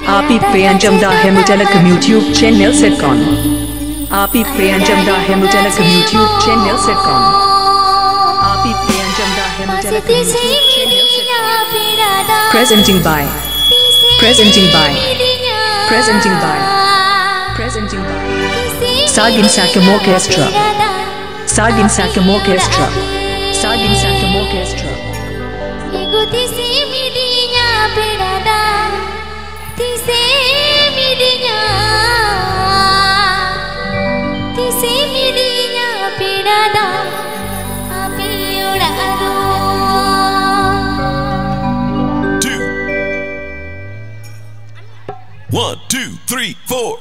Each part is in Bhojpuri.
आप ही पे अंजमदा है Telecom YouTube channel Setcon. आप ही पे अंजमदा है Telecom YouTube channel Setcon. आप ही पे अंजमदा है Telecom YouTube channel Setcon. Presenting by Sagin Sakam Orchestra. Sagin Sakam Orchestra. Sagin Sakam Orchestra. One, two, three, four.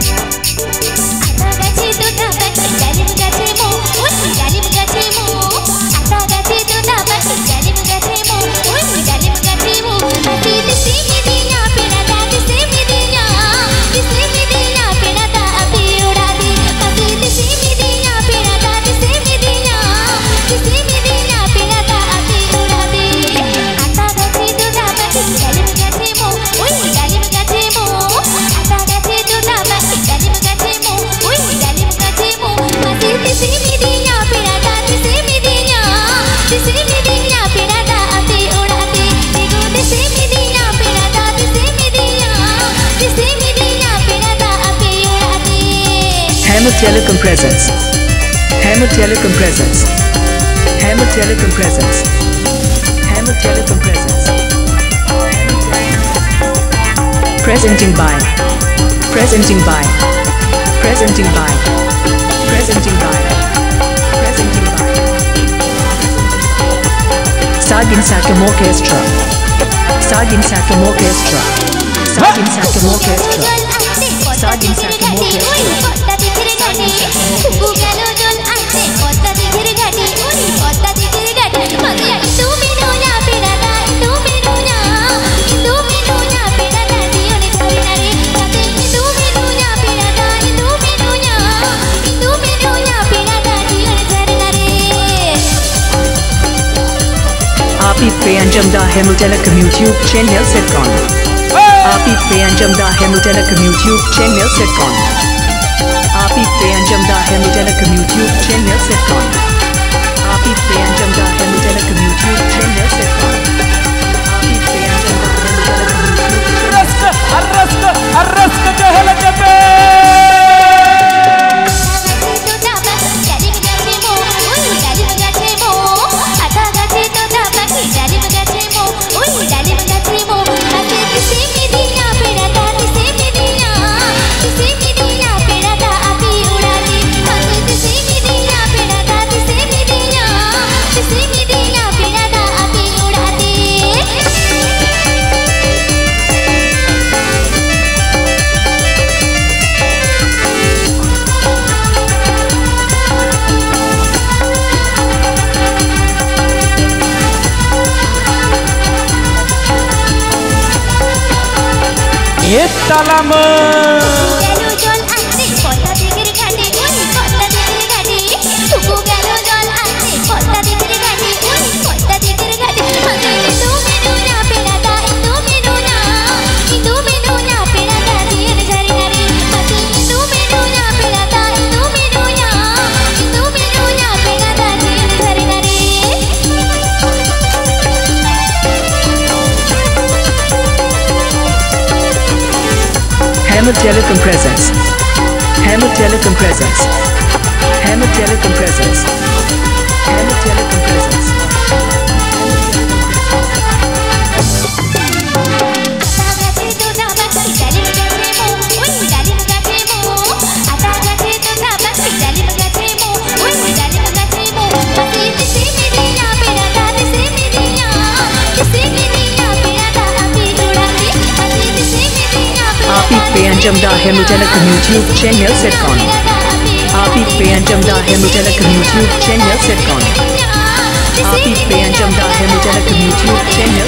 Telecom presence. Telecom presence. Telecom presence. Telecom presence. Presenting by Sagin Sakam Orchestra. Sagin Sakam Orchestra. Sagin Sakam Orchestra. Sagin Sakam Orchestra. आप ही पे अंजमदा है Telecom YouTube channel Setcon. आप ही पे अंजमदा है Telecom YouTube channel Setcon. आप ही पे अंजमदा है Telecom YouTube channel Setcon. आप ही पे अंजमदा है Telecom YouTube channel Setcon. आप ही पे अंजमदा है Telecom YouTube Telecom presence. Telecom presence. Telecom presence. Telecom presence. आप ही पे अंजमदा है Telecom YouTube channel Setcon. आप ही पे अंजमदा है Telecom YouTube channel Setcon. आप ही पे अंजमदा है Telecom YouTube channel